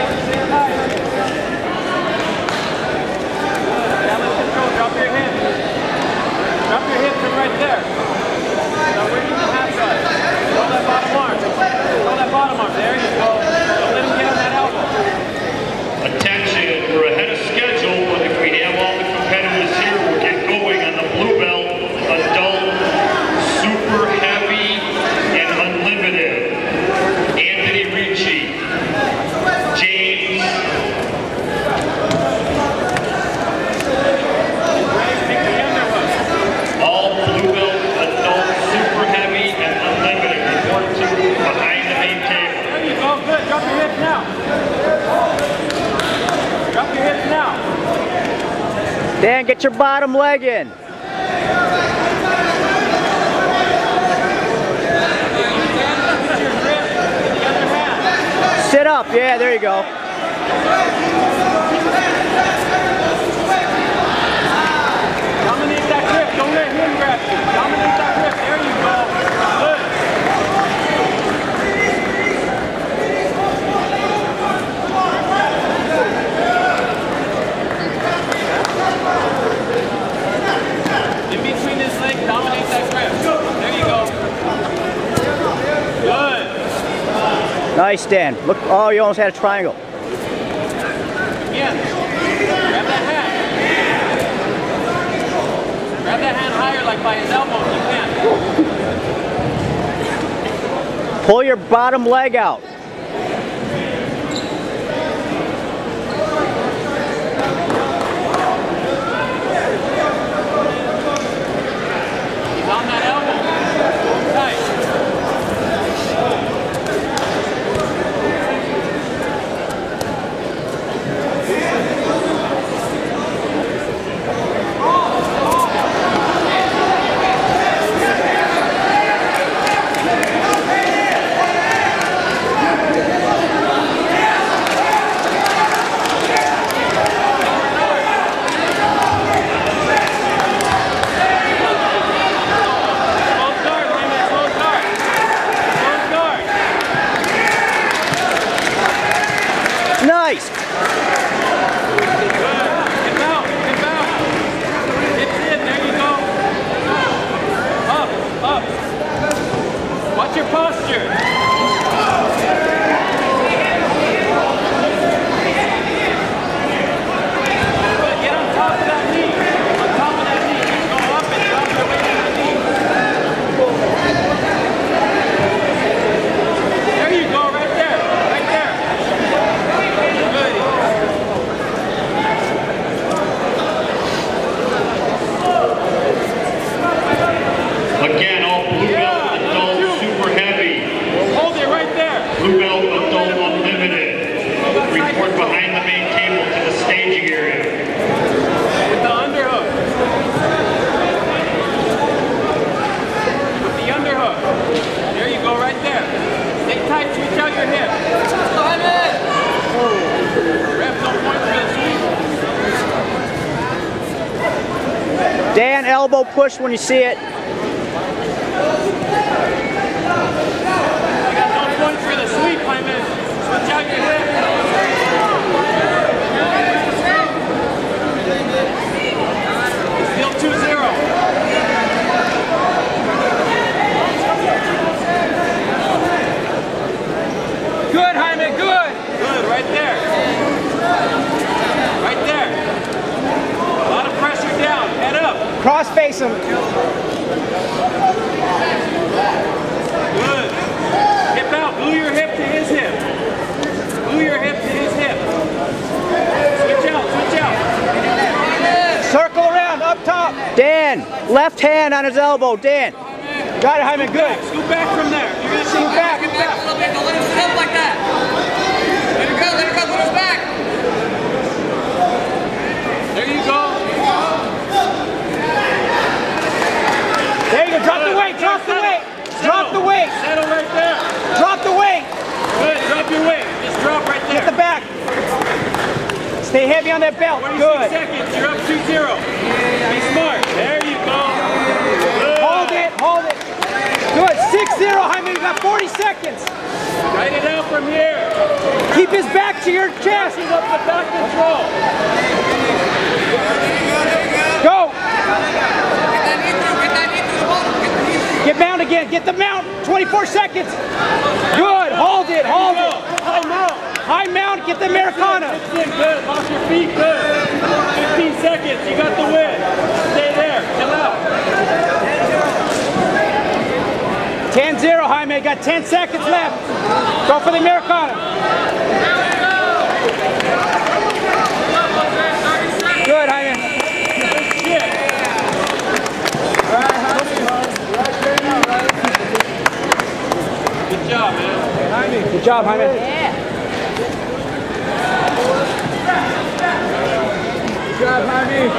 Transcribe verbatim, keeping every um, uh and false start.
Dan, get your bottom leg in. Sit up. Yeah, there you go. Dominate that grip. Don't let him grab you. Dominate that grip. There you go. Good. In between his legs, dominate that grip. There you go. Good. Nice, Dan. Look, oh, you almost had a triangle. Again. Grab that hand. Grab that hand higher, like by his elbow if you can. Pull your bottom leg out. On that elbow. Tight. Nice. Good. Hip out. Hip out. Hips in. There you go. Up. Up. Watch your posture. Good. Get on top of that knee. On top of that knee. Go up and drop your weight on that knee. There you go. Right there. Right there. Again, all blue belt adult super heavy. Hold it right there. Blue belt adult unlimited. Report behind the main table to the staging area. With the underhook. With the underhook. There you go, right there. Stay tight, switch out your hip. Ref, don't point for the sweep. Dan, elbow push when you see it. You got no point for the sweep, Hyman. Switch out your hip. Still two zero. Good, Hyman, good. Good, right there. Right there. A lot of pressure down. Head up. Cross face him. Good. Hip out. Glue your hip to his hip. Glue your hip to his hip. Switch out. Switch out. Circle around, up top. Dan, left hand on his elbow. Dan. Got it, Hyman. Good. Scoot back from there. You're going to scoot back. Back, back a little bit. Don't let him sit up like that. Let it go. Let it go. Put his back. There you go. There you go. Drop the weight. Drop the weight. Drop the weight. Settle right there. Drop the weight. Good. Drop your weight. Just drop right there. Get the back. Stay heavy on that belt. twenty-six Good. seconds. You're up two zero. Be smart. There you go. Good. Hold it. Hold it. Good. six zero, Hyman. You got forty seconds. Write it out from here. Keep his back to your chest. He's up the back control. Go. Get that knee through, get that knee through the bottom. Get the knee through. Get mount again. Get the mount. twenty-four seconds. Good. Hold it. Hold it. High mount. High mount. Get the Americana. It's in good. Lock your feet good. fifteen seconds. You got the win. Stay there. Chill out. ten zero, Jaime. Got ten seconds left. Go for the Americana. Good, Jaime. Good shit. Good job, man. Good job, Jaime. Good job, Jaime.